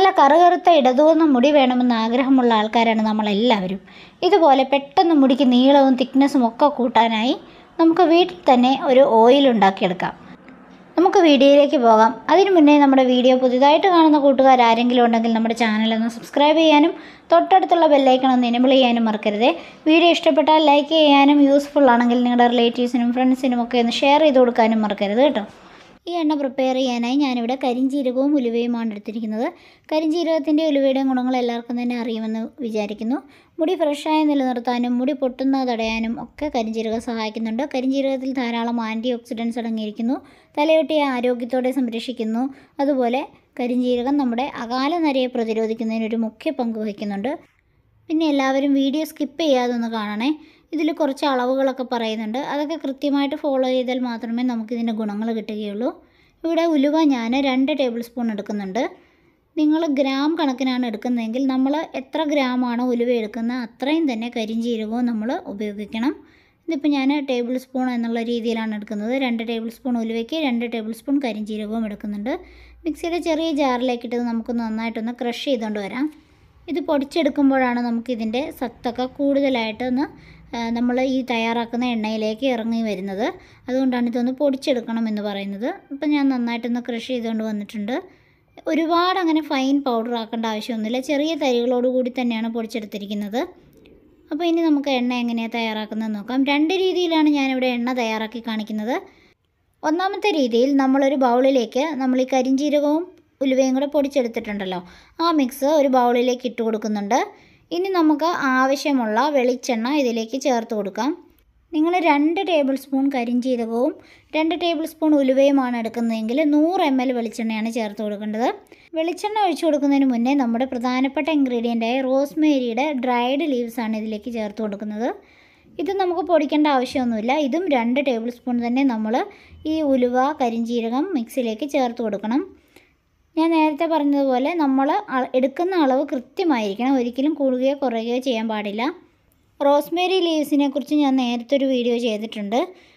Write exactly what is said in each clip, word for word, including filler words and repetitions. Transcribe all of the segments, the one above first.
കറുകറുത്ത ഇടതൂർന്ന മുടി വേണമെന്ന് ആഗ്രഹമുള്ള ആൾക്കാരാണ് നമ്മളെല്ലാവരും. ഇതുപോലെ പെട്ടെന്ന് മുടിക്ക് നീളവും തിക്നെസ്സും ഒക്കെ കൂട്ടാനായി നമുക്ക് വീട്ടിൽ തന്നെ ഒരു ഓയിൽ ഉണ്ടാക്കിയെടുക്കാം. നമുക്ക് വീഡിയോയിലേക്ക് പോകാം. അതിനു മുന്നേ നമ്മുടെ വീഡിയോ പുതുതായിട്ട് കാണുന്ന കൂട്ടുകാർ ആരെങ്കിലും ഉണ്ടെങ്കിൽ നമ്മുടെ ചാനൽ ഒന്ന് സബ്സ്ക്രൈബ് ചെയ്യാനും തൊട്ടടുത്തുള്ള ബെല്ലൈക്കൺ ഒന്ന് എനേബിൾ ചെയ്യാനും മറക്കരുത്. വീഡിയോ ഇഷ്ടപ്പെട്ടാൽ ലൈക്ക് ചെയ്യാനും യൂസ്ഫുൾ ആണെങ്കിൽ നിങ്ങളുടെ റിലേറ്റീവ്സിനും ഫ്രണ്ട്സിനും ഒക്കെ ഒന്ന് ഷെയർ ചെയ്ത് കൊടുക്കാനും മറക്കരുത് കേട്ടോ. ഈ എണ്ണ പ്രിപ്പയർ ചെയ്യാനായി ഞാനിവിടെ കരിഞ്ജീരകവും ഉലുവയുമാണ് എടുത്തിരിക്കുന്നത്. കരിഞ്ജീരകത്തിൻ്റെ ഉലുവയുടെയും ഗുണങ്ങൾ എല്ലാവർക്കും തന്നെ അറിയുമെന്ന് വിചാരിക്കുന്നു. മുടി ഫ്രഷായി നിലനിർത്താനും മുടി പൊട്ടുന്നത് തടയാനും ഒക്കെ കരിഞ്ജീരകം സഹായിക്കുന്നുണ്ട്. കരിഞ്ജീരകത്തിൽ ധാരാളം ആൻറ്റി ഓക്സിഡൻസ് അടങ്ങിയിരിക്കുന്നു. തലയൊട്ടിയെ ആരോഗ്യത്തോടെ സംരക്ഷിക്കുന്നു. അതുപോലെ കരിഞ്ജീരകം നമ്മുടെ അകാല നരയെ പ്രതിരോധിക്കുന്നതിനൊരു മുഖ്യ പങ്ക് വഹിക്കുന്നുണ്ട്. പിന്നെ എല്ലാവരും വീഡിയോ സ്കിപ്പ് ചെയ്യാതെ ഒന്ന് കാണണേ. ഇതിൽ കുറച്ച് അളവുകളൊക്കെ പറയുന്നുണ്ട്. അതൊക്കെ കൃത്യമായിട്ട് ഫോളോ ചെയ്താൽ മാത്രമേ നമുക്കിതിൻ്റെ ഗുണങ്ങൾ കിട്ടുകയുള്ളൂ. ഇവിടെ ഉലുവ ഞാൻ രണ്ട് ടേബിൾ സ്പൂൺ എടുക്കുന്നുണ്ട്. നിങ്ങൾ ഗ്രാം കണക്കിനാണ് എടുക്കുന്നതെങ്കിൽ നമ്മൾ എത്ര ഗ്രാമാണോ ഉലുവ എടുക്കുന്നത് അത്രയും തന്നെ കരിഞ്ജീരകവും നമ്മൾ ഉപയോഗിക്കണം. ഇതിപ്പോൾ ഞാൻ ടേബിൾ സ്പൂൺ എന്നുള്ള രീതിയിലാണ് എടുക്കുന്നത്. രണ്ട് ടേബിൾ സ്പൂൺ ഉലുവയ്ക്ക് രണ്ട് ടേബിൾ സ്പൂൺ കരിഞ്ജീരകവും എടുക്കുന്നുണ്ട്. മിക്സിയുടെ ചെറിയ ജാറിലേക്കിട്ട് നമുക്കൊന്ന് നന്നായിട്ടൊന്ന് ക്രഷ് ചെയ്തുകൊണ്ട് വരാം. ഇത് പൊടിച്ചെടുക്കുമ്പോഴാണ് നമുക്കിതിൻ്റെ സത്തൊക്കെ കൂടുതലായിട്ട് ഒന്ന് നമ്മൾ ഈ തയ്യാറാക്കുന്ന എണ്ണയിലേക്ക് ഇറങ്ങി വരുന്നത്. അതുകൊണ്ടാണ് ഇതൊന്ന് പൊടിച്ചെടുക്കണം എന്ന് പറയുന്നത്. അപ്പം ഞാൻ നന്നായിട്ടൊന്ന് ക്രഷ് ചെയ്തുകൊണ്ട് വന്നിട്ടുണ്ട്. ഒരുപാട് അങ്ങനെ ഫൈൻ പൗഡർ ആക്കേണ്ട ആവശ്യമൊന്നുമില്ല. ചെറിയ തരികളോട് കൂടി തന്നെയാണ് പൊടിച്ചെടുത്തിരിക്കുന്നത്. അപ്പോൾ ഇനി നമുക്ക് എണ്ണ എങ്ങനെയാണ് തയ്യാറാക്കുന്നത് നോക്കാം. രണ്ട് രീതിയിലാണ് ഞാനിവിടെ എണ്ണ തയ്യാറാക്കി കാണിക്കുന്നത്. ഒന്നാമത്തെ രീതിയിൽ നമ്മളൊരു ബൗളിലേക്ക് നമ്മൾ ഈ കരിഞ്ജീരകവും ഉലുവയും കൂടെ പൊടിച്ചെടുത്തിട്ടുണ്ടല്ലോ, ആ മിക്സ് ഒരു ബൗളിലേക്ക് ഇട്ട് കൊടുക്കുന്നുണ്ട്. ഇനി നമുക്ക് ആവശ്യമുള്ള വെളിച്ചെണ്ണ ഇതിലേക്ക് ചേർത്ത് കൊടുക്കാം. നിങ്ങൾ രണ്ട് ടേബിൾ സ്പൂൺ കരിഞ്ജീരകവും രണ്ട് ടേബിൾ സ്പൂൺ ഉലുവയുമാണ് എടുക്കുന്നതെങ്കിൽ നൂറ് എം എൽ വെളിച്ചെണ്ണയാണ് ചേർത്ത് കൊടുക്കേണ്ടത്. വെളിച്ചെണ്ണ ഒഴിച്ചു കൊടുക്കുന്നതിന് മുന്നേ നമ്മുടെ പ്രധാനപ്പെട്ട ഇൻഗ്രീഡിയൻ്റായ റോസ്മേരിയുടെ ഡ്രൈഡ് ലീവ്സാണ് ഇതിലേക്ക് ചേർത്ത് കൊടുക്കുന്നത്. ഇത് നമുക്ക് പൊടിക്കേണ്ട ആവശ്യമൊന്നുമില്ല. ഇതും രണ്ട് ടേബിൾ സ്പൂൺ തന്നെ നമ്മൾ ഈ ഉലുവ കരിഞ്ജീരകം മിക്സിലേക്ക് ചേർത്ത് കൊടുക്കണം. ഞാൻ നേരത്തെ പറഞ്ഞതുപോലെ നമ്മൾ എടുക്കുന്ന അളവ് കൃത്യമായിരിക്കണം. ഒരിക്കലും കൂടുകയോ കുറയുകയോ ചെയ്യാൻ പാടില്ല. റോസ്മേരി ലീവ്സിനെ കുറിച്ച് ഞാൻ നേരത്തെ ഒരു വീഡിയോ ചെയ്തിട്ടുണ്ട്.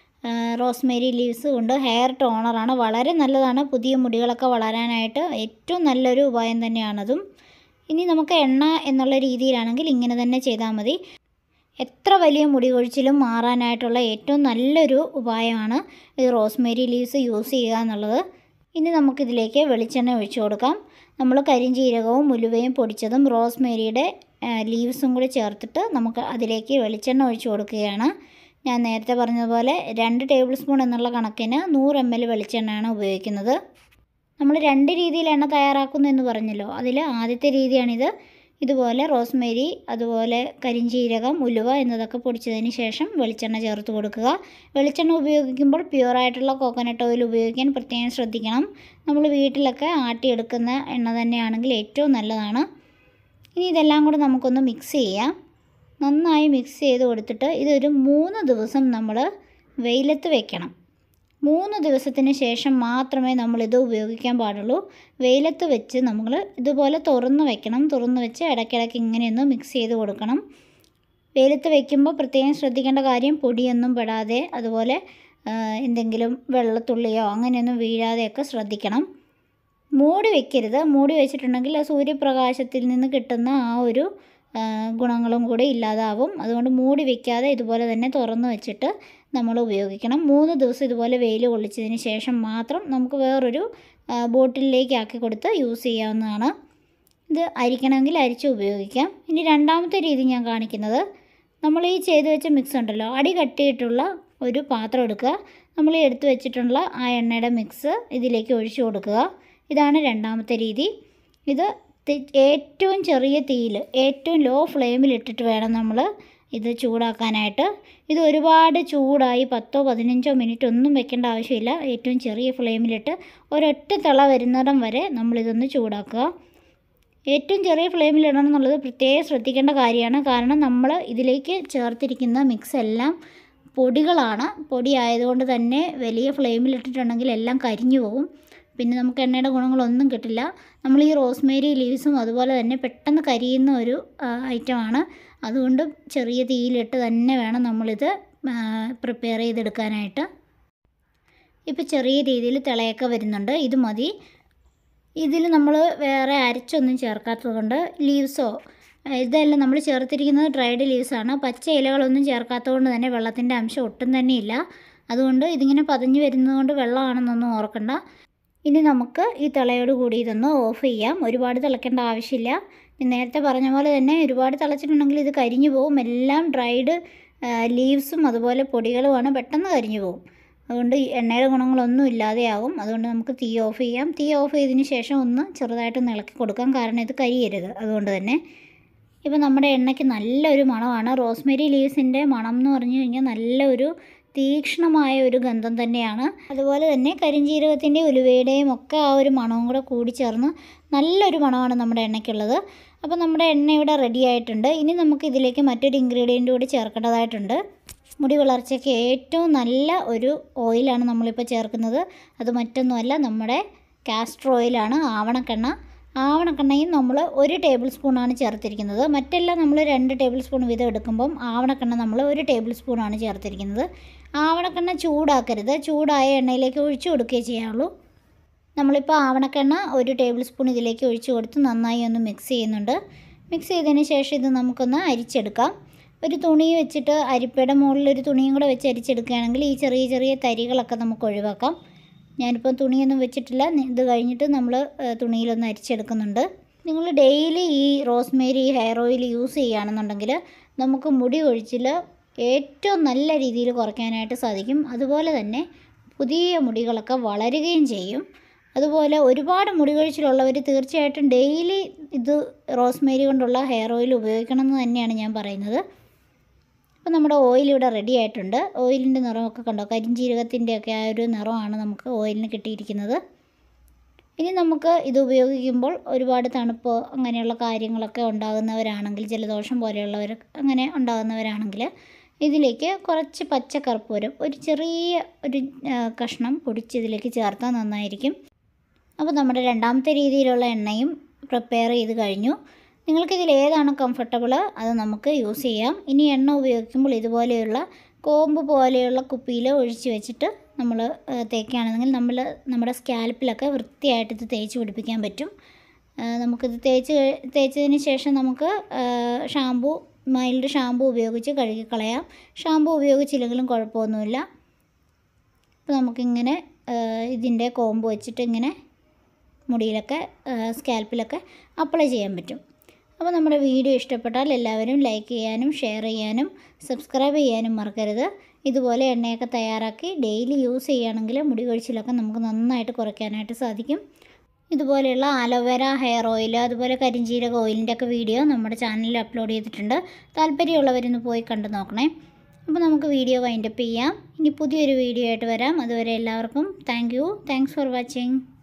റോസ്മേരി ലീവ്സ് കൊണ്ട് ഹെയർ ടോണറാണ്, വളരെ നല്ലതാണ്. പുതിയ മുടികളൊക്കെ വളരാനായിട്ട് ഏറ്റവും നല്ലൊരു ഉപായം തന്നെയാണതും. ഇനി നമുക്ക് എണ്ണ എന്നുള്ള രീതിയിലാണെങ്കിൽ ഇങ്ങനെ തന്നെ ചെയ്താൽ മതി. എത്ര വലിയ മുടി കൊഴിച്ചിലും മാറാനായിട്ടുള്ള ഏറ്റവും നല്ലൊരു ഉപായമാണ് ഈ റോസ്മേരി ലീവ്സ് യൂസ് ചെയ്യുക എന്നുള്ളത്. ഇനി നമുക്കിതിലേക്ക് വെളിച്ചെണ്ണ ഒഴിച്ചു കൊടുക്കാം. നമ്മൾ കരിഞ്ജീരകവും ഉലുവയും പൊടിച്ചതും റോസ്മേരിയുടെ ലീവ്സും കൂടി ചേർത്തിട്ട് നമുക്ക് അതിലേക്ക് വെളിച്ചെണ്ണ ഒഴിച്ചു കൊടുക്കുകയാണ്. ഞാൻ നേരത്തെ പറഞ്ഞതുപോലെ രണ്ട് ടേബിൾ സ്പൂൺ എന്നുള്ള കണക്കിന് നൂറ് എം എൽ വെളിച്ചെണ്ണയാണ് ഉപയോഗിക്കുന്നത്. നമ്മൾ രണ്ട് രീതിയിൽ എണ്ണ തയ്യാറാക്കുന്നു എന്ന് പറഞ്ഞല്ലോ, അതിൽ ആദ്യത്തെ രീതിയാണിത്. ഇതുപോലെ റോസ്മേരി അതുപോലെ കരിഞ്ജീരകം ഉലുവ എന്നതൊക്കെ പൊടിച്ചതിന് ശേഷം വെളിച്ചെണ്ണ ചേർത്ത് കൊടുക്കുക. വെളിച്ചെണ്ണ ഉപയോഗിക്കുമ്പോൾ പ്യുവറായിട്ടുള്ള കോക്കനട്ട് ഓയിൽ ഉപയോഗിക്കാൻ പ്രത്യേകം ശ്രദ്ധിക്കണം. നമ്മൾ വീട്ടിലൊക്കെ ആട്ടിയെടുക്കുന്ന എണ്ണ തന്നെയാണെങ്കിൽ ഏറ്റവും നല്ലതാണ്. ഇനി ഇതെല്ലാം കൂടെ നമുക്കൊന്ന് മിക്സ് ചെയ്യാം. നന്നായി മിക്സ് ചെയ്ത് കൊടുത്തിട്ട് ഇതൊരു മൂന്ന് ദിവസം നമ്മൾ വെയിലത്ത് വെക്കണം. മൂന്ന് ദിവസത്തിന് ശേഷം മാത്രമേ നമ്മളിത് ഉപയോഗിക്കാൻ പാടുള്ളൂ. വെയിലത്ത് വെച്ച് നമ്മൾ ഇതുപോലെ തുറന്ന് വെക്കണം. തുറന്ന് വെച്ച് ഇടയ്ക്കിടയ്ക്ക് ഇങ്ങനെയൊന്ന് മിക്സ് ചെയ്ത് കൊടുക്കണം. വെയിലത്ത് വയ്ക്കുമ്പോൾ പ്രത്യേകം ശ്രദ്ധിക്കേണ്ട കാര്യം പൊടിയൊന്നും പെടാതെ അതുപോലെ എന്തെങ്കിലും വെള്ളത്തുള്ളിയോ അങ്ങനെയൊന്നും വീഴാതെയൊക്കെ ശ്രദ്ധിക്കണം. മൂടി വയ്ക്കരുത്. മൂടി വെച്ചിട്ടുണ്ടെങ്കിൽ സൂര്യപ്രകാശത്തിൽ നിന്ന് കിട്ടുന്ന ആ ഒരു ഗുണങ്ങളും കൂടി ഇല്ലാതാവും. അതുകൊണ്ട് മൂടി വയ്ക്കാതെ ഇതുപോലെ തന്നെ തുറന്ന് വെച്ചിട്ട് നമ്മൾ ഉപയോഗിക്കണം. മൂന്ന് ദിവസം ഇതുപോലെ വെയിൽ കൊള്ളിച്ചതിന് ശേഷം മാത്രം നമുക്ക് വേറൊരു ബോട്ടിലിലേക്ക് ആക്കി കൊടുത്ത് യൂസ് ചെയ്യാവുന്നതാണ്. ഇത് അരിക്കണമെങ്കിൽ അരിച്ച് ഉപയോഗിക്കാം. ഇനി രണ്ടാമത്തെ രീതി ഞാൻ കാണിക്കുന്നത്, നമ്മൾ ഈ ചെയ്ത് വെച്ച മിക്സ് ഉണ്ടല്ലോ, അടി കട്ടിയിട്ടുള്ള ഒരു പാത്രം എടുക്കുക. നമ്മൾ ഈ എടുത്ത് വെച്ചിട്ടുള്ള ആ എണ്ണയുടെ മിക്സ് ഇതിലേക്ക് ഒഴിച്ചു കൊടുക്കുക. ഇതാണ് രണ്ടാമത്തെ രീതി. ഇത് ഏറ്റവും ചെറിയ തീയിൽ ഏറ്റവും ലോ ഫ്ലെയിമിൽ ഇട്ടിട്ട് വേണം നമ്മൾ ഇത് ചൂടാക്കാനായിട്ട്. ഇത് ഒരുപാട് ചൂടായി പത്തോ പതിനഞ്ചോ മിനിറ്റ് ഒന്നും വെക്കേണ്ട ആവശ്യമില്ല. ഏറ്റവും ചെറിയ ഫ്ലെയിമിലിട്ട് ഒരൊറ്റ തിള വരുന്നിടം വരെ നമ്മളിതൊന്ന് ചൂടാക്കുക. ഏറ്റവും ചെറിയ ഫ്ലെയിമിലിടണം എന്നുള്ളത് പ്രത്യേകം ശ്രദ്ധിക്കേണ്ട കാര്യമാണ്. കാരണം നമ്മൾ ഇതിലേക്ക് ചേർത്തിരിക്കുന്ന മിക്സ് എല്ലാം പൊടികളാണ്. പൊടി ആയതുകൊണ്ട് തന്നെ വലിയ ഫ്ലെയിമിലിട്ടിട്ടുണ്ടെങ്കിൽ എല്ലാം കരിഞ്ഞു പോകും. പിന്നെ നമുക്ക് എണ്ണയുടെ ഗുണങ്ങളൊന്നും കിട്ടില്ല. നമ്മൾ ഈ റോസ്മേരി ലീവ്സും അതുപോലെ തന്നെ പെട്ടെന്ന് കരിയുന്ന ഒരു ഐറ്റമാണ്. അതുകൊണ്ട് ചെറിയ തീയിലിട്ട് തന്നെ വേണം നമ്മളിത് പ്രിപ്പയർ ചെയ്തെടുക്കാനായിട്ട്. ഇപ്പോൾ ചെറിയ രീതിയിൽ തിളയൊക്കെ വരുന്നുണ്ട്. ഇത് മതി. ഇതിൽ നമ്മൾ വേറെ അരച്ചൊന്നും ചേർക്കാത്തത് കൊണ്ട് ലീവ്സോ ഇതെല്ലാം നമ്മൾ ചേർത്തിരിക്കുന്നത് ഡ്രൈഡ് ലീവ്സാണ്. പച്ച ഇലകളൊന്നും ചേർക്കാത്തത് കൊണ്ട് തന്നെ വെള്ളത്തിൻ്റെ അംശം ഒട്ടും തന്നെ ഇല്ല. അതുകൊണ്ട് ഇതിങ്ങനെ പതഞ്ഞ് വരുന്നതുകൊണ്ട് വെള്ളമാണെന്നൊന്നും ഓർക്കണ്ട. ഇനി നമുക്ക് ഈ തിളയോട് കൂടി ഇതൊന്ന് ഓഫ് ചെയ്യാം. ഒരുപാട് തിളയ്ക്കേണ്ട ആവശ്യമില്ല. നേരത്തെ പറഞ്ഞ പോലെ തന്നെ ഒരുപാട് തിളച്ചിട്ടുണ്ടെങ്കിൽ ഇത് കരിഞ്ഞു പോകും. എല്ലാം ഡ്രൈഡ് ലീവ്സും അതുപോലെ പൊടികളുമാണ്, പെട്ടെന്ന് കരിഞ്ഞു പോകും. അതുകൊണ്ട് എണ്ണയുടെ ഗുണങ്ങളൊന്നും ഇല്ലാതെയാകും. അതുകൊണ്ട് നമുക്ക് തീ ഓഫ് ചെയ്യാം. തീ ഓഫ് ചെയ്തതിന് ശേഷം ഒന്ന് ചെറുതായിട്ടൊന്ന് ഇളക്കി കൊടുക്കാം, കാരണം ഇത് കരിയരുത്. അതുകൊണ്ട് തന്നെ ഇപ്പോൾ നമ്മുടെ എണ്ണയ്ക്ക് നല്ലൊരു മണമാണ്. റോസ്മേരി ലീവ്സിൻ്റെ മണം എന്ന് പറഞ്ഞു കഴിഞ്ഞാൽ നല്ലൊരു തീക്ഷ്ണമായ ഒരു ഗന്ധം തന്നെയാണ്. അതുപോലെ തന്നെ കരിഞ്ജീരകത്തിൻ്റെ ഉലുവയുടെയും ഒക്കെ ആ ഒരു മണവും കൂടെ കൂടിച്ചേർന്ന് നല്ലൊരു മണമാണ് നമ്മുടെ എണ്ണയ്ക്കുള്ളത്. അപ്പോൾ നമ്മുടെ എണ്ണ ഇവിടെ റെഡി ആയിട്ടുണ്ട്. ഇനി നമുക്ക് ഇതിലേക്ക് മറ്റൊരു ഇൻഗ്രീഡിയൻ്റ് കൂടി ചേർക്കേണ്ടതായിട്ടുണ്ട്. മുടി വളർച്ചയ്ക്ക് ഏറ്റവും നല്ല ഒരു ഓയിലാണ് നമ്മളിപ്പോൾ ചേർക്കുന്നത്. അത് മറ്റൊന്നുമല്ല, നമ്മുടെ കാസ്റ്റർ ഓയിലാണ്, ആവണക്കെണ്ണ. ആവണക്കെണ്ണയും നമ്മൾ ഒരു ടേബിൾ സ്പൂണാണ് ചേർത്തിരിക്കുന്നത്. മറ്റെല്ലാം നമ്മൾ രണ്ട് ടേബിൾ സ്പൂൺ വീതം എടുക്കുമ്പം ആവണക്കെണ്ണ നമ്മൾ ഒരു ടേബിൾ സ്പൂണാണ് ചേർത്തിരിക്കുന്നത്. ആവണക്കെണ്ണ ചൂടാക്കരുത്, ചൂടായ എണ്ണയിലേക്ക് ഒഴിച്ചു കൊടുക്കുകയേ ചെയ്യാവുള്ളൂ. നമ്മളിപ്പോൾ ആവണക്കെണ്ണ ഒരു ടേബിൾ സ്പൂൺ ഇതിലേക്ക് ഒഴിച്ചു കൊടുത്ത് നന്നായി ഒന്ന് മിക്സ് ചെയ്യുന്നുണ്ട്. മിക്സ് ചെയ്തതിന് ശേഷം ഇത് നമുക്കൊന്ന് അരിച്ചെടുക്കാം. ഒരു തുണി വെച്ചിട്ട് അരിപ്പയുടെ മുകളിൽ ഒരു തുണിയും കൂടെ വെച്ച് അരിച്ചെടുക്കുകയാണെങ്കിൽ ഈ ചെറിയ ചെറിയ തരികളൊക്കെ നമുക്ക് ഒഴിവാക്കാം. ഞാനിപ്പോൾ തുണിയൊന്നും വെച്ചിട്ടില്ല. ഇത് കഴിഞ്ഞിട്ട് നമ്മൾ തുണിയിലൊന്ന് അരിച്ചെടുക്കുന്നുണ്ട്. നിങ്ങൾ ഡെയിലി ഈ റോസ്മേരി ഹെയർ ഓയിൽ യൂസ് ചെയ്യുകയാണെന്നുണ്ടെങ്കിൽ നമുക്ക് മുടി കൊഴിച്ചിൽ ഏറ്റവും നല്ല രീതിയിൽ കുറയ്ക്കാനായിട്ട് സാധിക്കും. അതുപോലെ തന്നെ പുതിയ മുടികളൊക്കെ വളരുകയും ചെയ്യും. അതുപോലെ ഒരുപാട് മുടി കൊഴിച്ചിലുള്ളവർ തീർച്ചയായിട്ടും ഡെയിലി ഇത് റോസ്മേരി കൊണ്ടുള്ള ഹെയർ ഓയിൽ ഉപയോഗിക്കണം എന്ന് തന്നെയാണ് ഞാൻ പറയുന്നത്. അപ്പോൾ നമ്മുടെ ഓയിൽ ഇവിടെ റെഡി ആയിട്ടുണ്ട്. ഓയിലിൻ്റെ നിറമൊക്കെ കണ്ടോ, കരിഞ്ജീരകത്തിൻ്റെയൊക്കെ ആ ഒരു നിറമാണ് നമുക്ക് ഓയിലിന് കിട്ടിയിരിക്കുന്നത്. ഇനി നമുക്ക് ഇത് ഉപയോഗിക്കുമ്പോൾ ഒരുപാട് തണുപ്പോ അങ്ങനെയുള്ള കാര്യങ്ങളൊക്കെ ഉണ്ടാകുന്നവരാണെങ്കിൽ, ജലദോഷം പോലെയുള്ളവർ അങ്ങനെ ഉണ്ടാകുന്നവരാണെങ്കിൽ ഇതിലേക്ക് കുറച്ച് പച്ചക്കർപ്പൂരം ഒരു ചെറിയ ഒരു കഷ്ണം പൊടിച്ച് ഇതിലേക്ക് ചേർത്താൽ നന്നായിരിക്കും. അപ്പോൾ നമ്മുടെ രണ്ടാമത്തെ രീതിയിലുള്ള എണ്ണയും പ്രിപ്പയർ ചെയ്ത് കഴിഞ്ഞു. നിങ്ങൾക്കിതിൽ ഏതാണ് കംഫർട്ടബിൾ അത് നമുക്ക് യൂസ് ചെയ്യാം. ഇനി എണ്ണ ഉപയോഗിക്കുമ്പോൾ ഇതുപോലെയുള്ള കോമ്പ് പോലെയുള്ള കുപ്പിയിൽ ഒഴിച്ച് വെച്ചിട്ട് നമ്മൾ തേക്കുകയാണെങ്കിൽ നമ്മൾ നമ്മുടെ സ്കാൽപ്പിലൊക്കെ വൃത്തിയായിട്ട് ഇത് തേച്ച് പിടിപ്പിക്കാൻ പറ്റും. നമുക്കിത് തേച്ച് തേച്ചതിന് ശേഷം നമുക്ക് ഷാമ്പു മൈൽഡ് ഷാമ്പു ഉപയോഗിച്ച് കഴുകിക്കളയാം. ഷാമ്പു ഉപയോഗിച്ചില്ലെങ്കിലും കുഴപ്പമൊന്നുമില്ല. അപ്പോൾ നമുക്കിങ്ങനെ ഇതിൻ്റെ കോമ്പ് വെച്ചിട്ട് ഇങ്ങനെ മുടിയിലൊക്കെ സ്കാൽപ്പിലൊക്കെ അപ്ലൈ ചെയ്യാൻ പറ്റും. അപ്പോൾ നമ്മുടെ വീഡിയോ ഇഷ്ടപ്പെട്ടാൽ എല്ലാവരും ലൈക്ക് ചെയ്യാനും ഷെയർ ചെയ്യാനും സബ്സ്ക്രൈബ് ചെയ്യാനും മറക്കരുത്. ഇതുപോലെ എണ്ണയൊക്കെ തയ്യാറാക്കി ഡെയിലി യൂസ് ചെയ്യുകയാണെങ്കിൽ മുടി കൊഴിച്ചിലൊക്കെ നമുക്ക് നന്നായിട്ട് കുറയ്ക്കാനായിട്ട് സാധിക്കും. ഇതുപോലെയുള്ള ആലോവേര ഹെയർ ഓയിൽ അതുപോലെ കരിഞ്ജീരക ഓയിലിൻ്റെ ഒക്കെ വീഡിയോ നമ്മുടെ ചാനലിൽ അപ്ലോഡ് ചെയ്തിട്ടുണ്ട്. താല്പര്യമുള്ളവരൊന്ന് പോയി കണ്ടു നോക്കണേ. അപ്പോൾ നമുക്ക് വീഡിയോ വൈൻഡപ്പ് ചെയ്യാം. ഇനി പുതിയൊരു വീഡിയോ ആയിട്ട് വരാം. അതുവരെ എല്ലാവർക്കും thank you. Thanks for watching.